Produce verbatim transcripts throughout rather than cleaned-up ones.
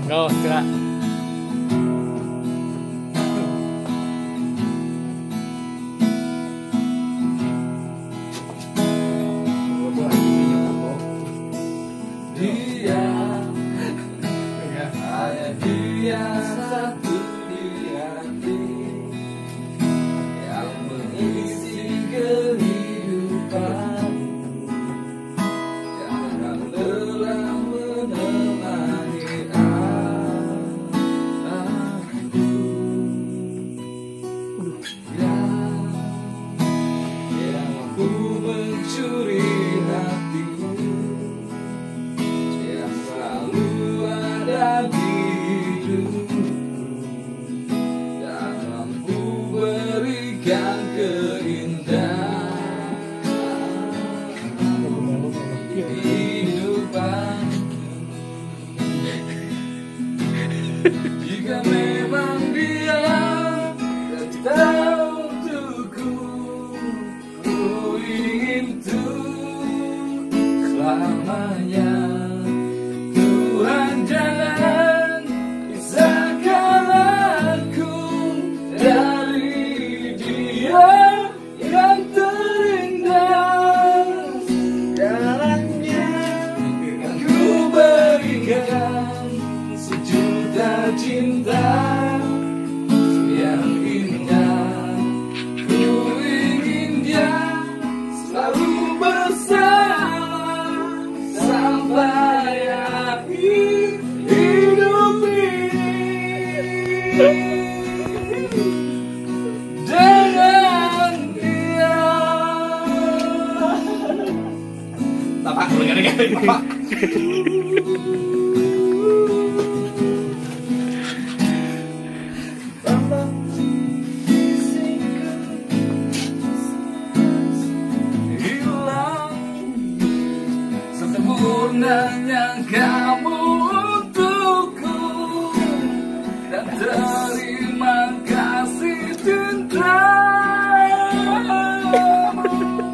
Go, sila. Dia hanya dia satu di hati yang mengisi kehidupan. Jangan lelah menemani aku. Dia yang mampu mencuri hatiku, yang selalu ada di hidupku, dan mampu berikan keindahan kehidupan. Jika memang dia datang untukku, ku ingin tuh selamanya. Tuhan jangan pisahkan aku dari dia yang terindah. Segalanya aku berikan sejuta cinta yang indah. Ku ingin dia selalu bersama sampai akhir hidup ini. Dengan dia. Tapak, gara-gara tapak. Sempurnanya kamu untukku, dan terima kasih cintamu.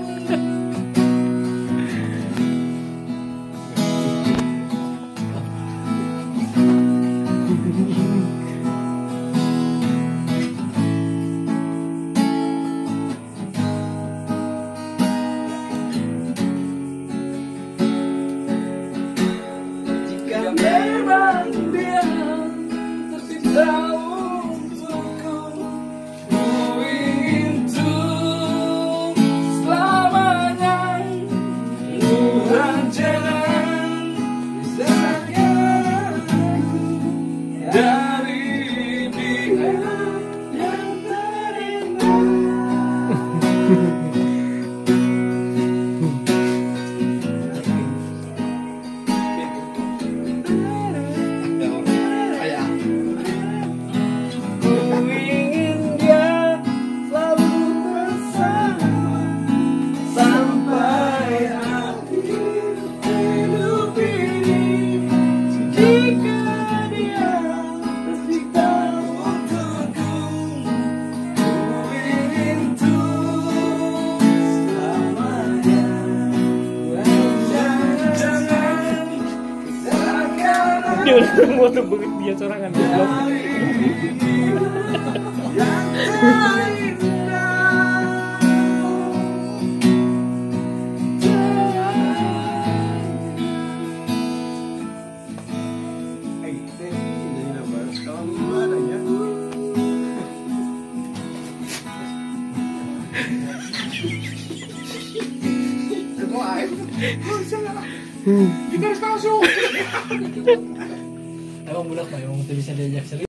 Memang dia tercipta untukku, ku ingin tuh selamanya. Tuhan jangan pisahkan aku dari dia yang terindah. Dia udah mau tuh begitu dia sorangan goblok. Kita harus masuk. Emang budak mah, emang bisa diajak serius.